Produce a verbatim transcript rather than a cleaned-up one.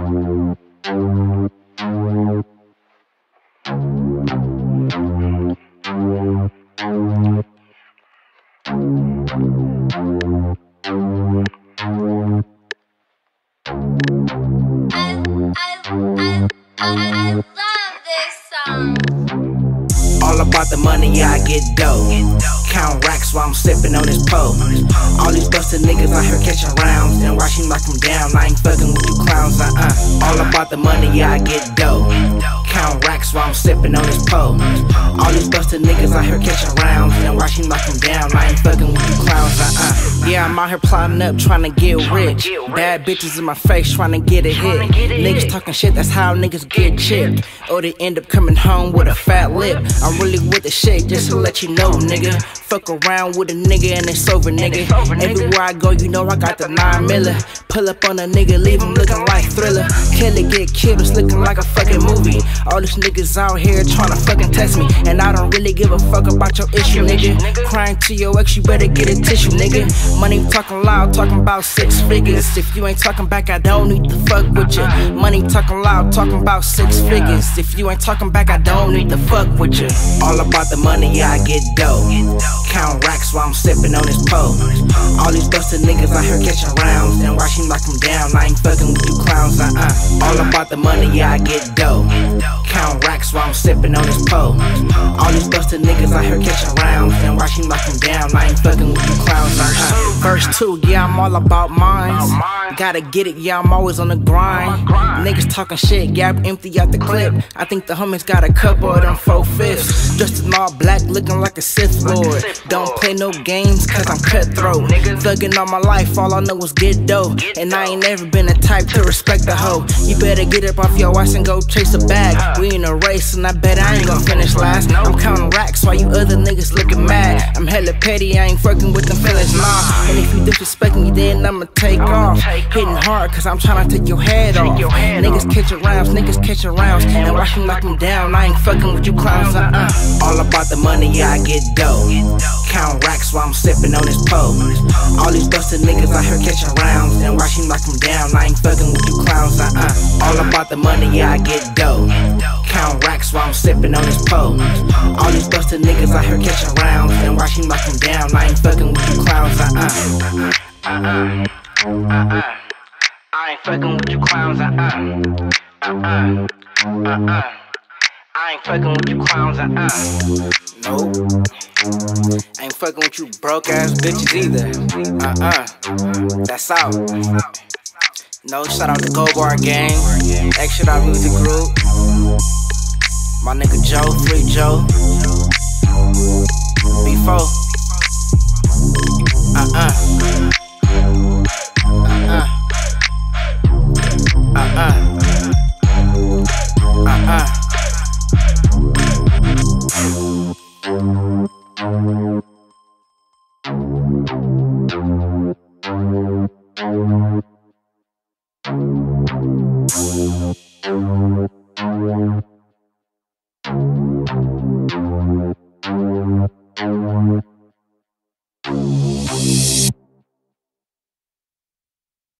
All about the money, yeah, I get dough. Count racks while I'm sipping on this pole. All these busted niggas out here catching rounds and watch me knock them down. I ain't fucking with you clowns, uh-uh. All about the money, yeah, I get dough. Count racks while I'm sipping on this pole. All these busted niggas out here catching rounds and watch me knock them down. I ain't fucking with you clowns, uh-uh. Yeah, I'm out here plotting up, trying to get rich. Bad bitches in my face, trying to get a hit. Niggas talking shit, that's how niggas get chipped. Or they end up coming home with a fat lip. I'm really with the shit, just to let you know, nigga. Fuck around with a nigga and it's over, nigga. Everywhere I go, you know I got the nine miller. Pull up on a nigga, leave him looking like Thriller. Killer get killed, it's looking like a fucking movie. All these niggas out here trying to fucking test me, and I don't really give a fuck about your issue, nigga. Crying to your ex, you better get a tissue, nigga. Money talking loud, talking about six figures. If you ain't talking back, I don't need to fuck with you. Money talking loud, talking about six figures. If you ain't talking back, I don't need to fuck with you. All about the money, yeah, I get dough. Count racks while I'm sipping on this pole. All these busted niggas out here catching rounds and watch me knock them down. I ain't fucking with you clowns, uh-uh. All about the money, yeah, I get dough. Count racks while I'm sipping on this pole. All these busted niggas out here catching rounds and watch me knock them down. I ain't fucking with you clowns, uh-uh. Verse two, yeah, I'm all about mines. Gotta get it, yeah, I'm always on the grind. Niggas talking shit, yeah, I'm empty out the clip. I think the homies got a couple of them four-fifths. Dressed in all black, looking like a Sith Lord. Don't play no games, cause I'm cutthroat. Thuggin' all my life, all I know is get dough. And I ain't never been the type to respect a hoe. You better get up off your ass and go chase a bag. We in a race, and I bet I ain't gon' finish last. I'm counting racks while you other niggas looking mad. I'm hella petty, I ain't fucking with them feelings, nah. And if you disrespect me, then I'ma take off. Hitting hard, cause I'm tryna take your head off. Niggas catchin' rounds, niggas catchin' rounds, and watch me knock them down. I ain't fucking with you clowns, uh-uh. All about the money, yeah, I get dough. Count racks while I'm sipping on this pole. All these busted niggas out here catching rounds and watch me knock them down. I ain't fucking with you clowns, uh-uh. All about the money, yeah, I get dough. Count racks while I'm sipping on this pole. All these busted niggas out here catching rounds and watch me knock them down. I ain't fucking with you clowns, uh-uh. Uh-uh. Uh-uh. I ain't fucking with you clowns, uh-uh. Uh-uh. Uh-uh. I ain't fucking with you clowns, uh-uh. Nope. I ain't fucking with you broke ass bitches either. Uh-uh. That's out. No, shout out to Go Bar Gang. Extra out Music Group. My nigga Joe, Free Joe. B four. Uh-uh. Uh-uh. Uh-uh. Uh-uh. Uh-uh.